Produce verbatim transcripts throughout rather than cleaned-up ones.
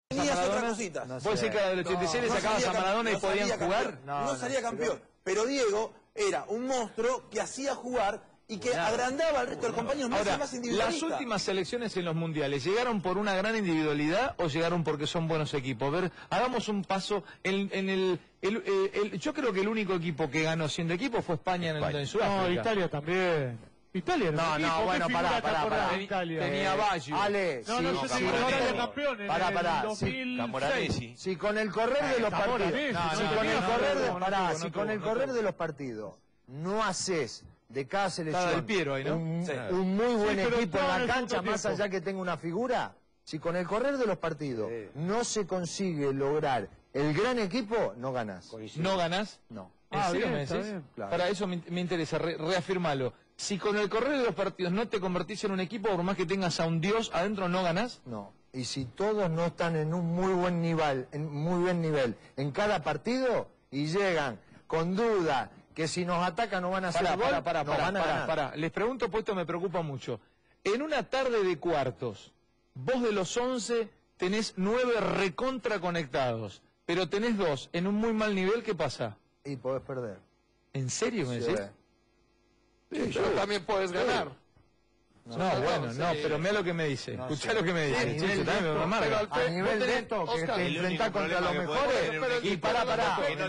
Tenías otras cositas. No ¿Vos decís que a la del ochenta y seis no, le sacabas no a Maradona y no podían jugar? No, no salía campeón. Pero... pero Diego era un monstruo que hacía jugar y que Uy, agrandaba al resto de los compañeros más, Ahora, más individualistas. Las últimas selecciones en los mundiales, ¿llegaron por una gran individualidad o llegaron porque son buenos equipos? A ver, hagamos un paso en, en el, el, el, el... Yo creo que el único equipo que ganó siendo equipo fue España en, el, en Sudáfrica. No, Italia también. Italia no, no, bueno, pará, pará, pará. Tenía Baggio. Ale, no, no, sí, sé si Italia campeón en pará, pará, el dos mil seis. Si con el correr de los partidos, si con el correr de, pará, si con el correr de los partidos no haces de cada selección del Piero ahí, ¿no? un, sí. un muy buen sí, equipo en la cancha, más allá que tenga una figura, si con el correr de los partidos sí. no se consigue lograr el gran equipo, no ganás. ¿No ganás? No. ¿En ah, serio bien, me decís? bien, claro. Para eso me, me interesa, re, reafirmalo. Si con el correr de los partidos no te convertís en un equipo, por más que tengas a un dios adentro, ¿no ganás? No. Y si todos no están en un muy buen nivel, en muy buen nivel en cada partido y llegan con duda que si nos atacan no van a hacer pará, gol, pará, pará, no pará, van a pará, ganar. pará. Les pregunto, pues esto me preocupa mucho. En una tarde de cuartos, vos de los once tenés nueve recontra conectados, pero tenés dos en un muy mal nivel, ¿qué pasa? Y podés perder. ¿En serio me sí. decís? Sí, pero también puedes ganar. No, no, no bueno, no, sí. pero mira lo que me dice. No, Escuchá sí. lo que me dice. Sí, sí, sí, también me amarga. A nivel de esto, que te enfrentás contra los mejores, y pará, pará. Y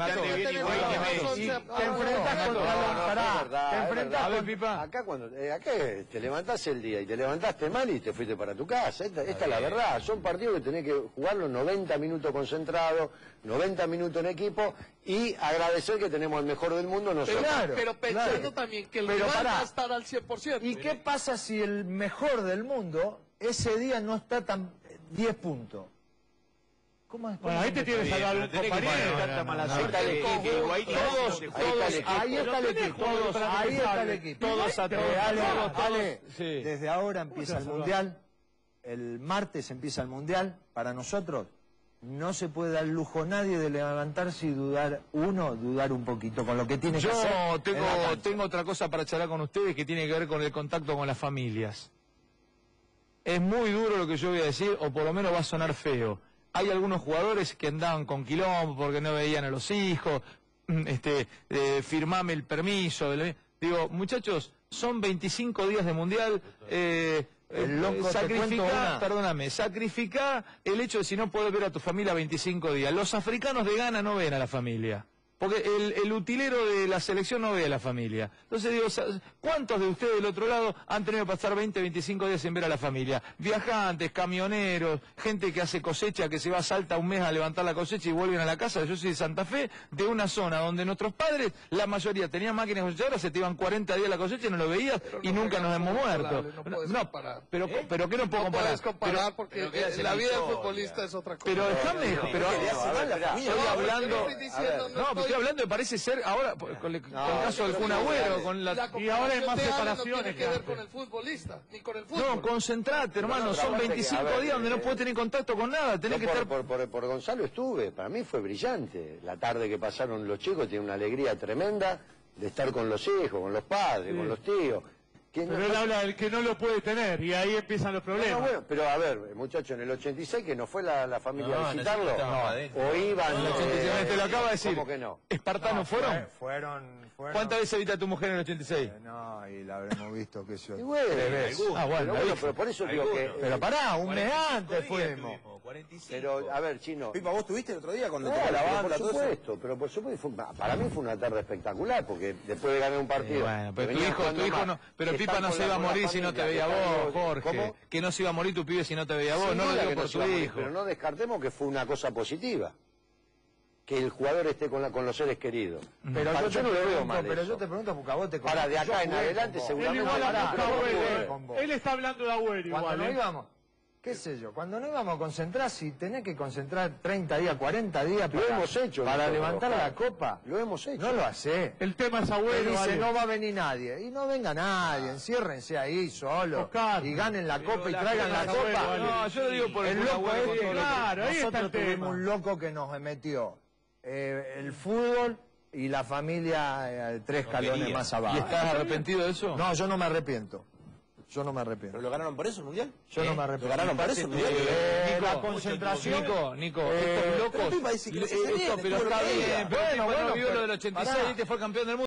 te enfrentás contra los pará. Te enfrentás a ver, Pipa. Acá cuando acá te levantás el día y te levantaste mal y te fuiste para tu casa. Esta, esta es la verdad. Son partidos que tenés que jugarlos noventa minutos concentrados, noventa minutos en equipo y agradecer que tenemos el mejor del mundo nosotros. Pero, pero pensando claro. también que el pero rival pará. va a estar al cien por ciento. ¿Y qué pasa si el mejor del mundo ese día no está tan diez puntos? ¿Cómo es? Bueno, ahí te tienes que dar un compañero. Ahí está el equipo. Ahí está el equipo. Todos a todos. Ale, desde ahora empieza el Mundial. El martes empieza el Mundial. Para nosotros no se puede dar lujo nadie de levantarse y dudar uno, dudar un poquito con lo que tiene Yo que hacer. Yo tengo, tengo otra cosa para charlar con ustedes que tiene que ver con el contacto con las familias. Es muy duro lo que yo voy a decir, o por lo menos va a sonar feo. Hay algunos jugadores que andaban con quilombo porque no veían a los hijos, este, eh, firmame el permiso. Digo, muchachos, son veinticinco días de mundial. Eh, El loco, sacrifica, perdóname, sacrifica el hecho de si no podés ver a tu familia veinticinco días. Los africanos de Ghana no ven a la familia. Porque el, el utilero de la selección no ve a la familia. Entonces digo, ¿cuántos de ustedes del otro lado han tenido que pasar veinte, veinticinco días sin ver a la familia? Viajantes, camioneros, gente que hace cosecha, que se va a Salta un mes a levantar la cosecha y vuelven a la casa. Yo soy de Santa Fe, de una zona donde nuestros padres, la mayoría tenían máquinas cosechadoras, se te iban cuarenta días a la cosecha y no lo veías pero y no nunca nos hemos muerto. No, no pero, ¿Eh? pero ¿qué no puedo no comparar? Puedes comparar pero, porque pero la vida del futbolista es otra cosa. Pero déjame, pero estoy hablando... Estoy hablando, me parece ser, ahora, con, con el no, caso del Kun Agüero, con la... la y ahora hay más separaciones. No tiene que ver con el futbolista, ni con el fútbol. No, concentrate, hermano, no, son veinticinco que, ver, días donde eh, no puedes tener contacto con nada, tenés no, que por, estar... Por, por, por Gonzalo estuve, para mí fue brillante. La tarde que pasaron los chicos tiene una alegría tremenda de estar con los hijos, con los padres, sí. con los tíos. Que pero no, él habla del que no lo puede tener y ahí empiezan los problemas. No, bueno, pero a ver, muchachos, en el ochenta y seis que no fue la, la familia no, a visitarlo, no, o iban... No, no, eh, te lo acaba de decir. ¿Cómo que no? ¿Espartanos no, fueron? Fueron, fueron. ¿Cuántas veces viste a tu mujer en el ochenta y seis? Eh, no, y la habremos visto, que yo... Y bueno, tres veces. Ah, bueno, pero, bueno, pero por eso digo alguno. que... Pero pará, un mes antes fuimos. Pero, a ver, Chino... Pipa, ¿vos estuviste el otro día cuando no, te la banda? Por supuesto, pero por supuesto, fue, para mí fue una tarde espectacular, porque después de ganar un partido... Eh, bueno, pero tu hijo, tu hijo no... Pero Pipa no se iba a morir si no te veía vos, Jorge. ¿Cómo? Que no se iba a morir tu pibe si no te veía vos, no lo digo por tu hijo. Pero no descartemos que fue una cosa positiva. Que el jugador esté con, la, con los seres queridos. Pero yo, yo no lo veo mal. Pero eso. yo te pregunto porque a vos te Para de acá en adelante seguramente... Él igual a Agüero. Él está hablando de Agüero igual. Cuando ¿eh? no íbamos, qué sé yo, cuando no íbamos a concentrar, si tenés que concentrar treinta días, cuarenta días para, lo hemos hecho, para levantar la copa, lo hemos hecho. No lo hacé. El tema es Agüero. Dice, no va a venir nadie. Y no venga nadie, enciérrense ahí solo. Y ganen la copa y traigan la copa. No, yo lo digo por el loco este. Claro, ahí está el tema. Nosotros tuvimos un loco que nos metió eh, el fútbol y la familia eh, tres escalones más abajo. ¿Y estás arrepentido de eso? No, yo no me arrepiento. Yo no me arrepiento. ¿Pero lo ganaron por eso el Mundial? Yo no me ¿Lo arrepiento. ganaron por eso el Mundial? Eh, Nico, la concentración... Nico, Nico, Eh, estos locos... pero Pipa dice que no se esto, celebra, pero estuvo está lo que bien, diga. pero Bueno, Pipa no bueno, vio pero- lo del ochenta y pará. seis, ¿viste? Fue campeón del mundo.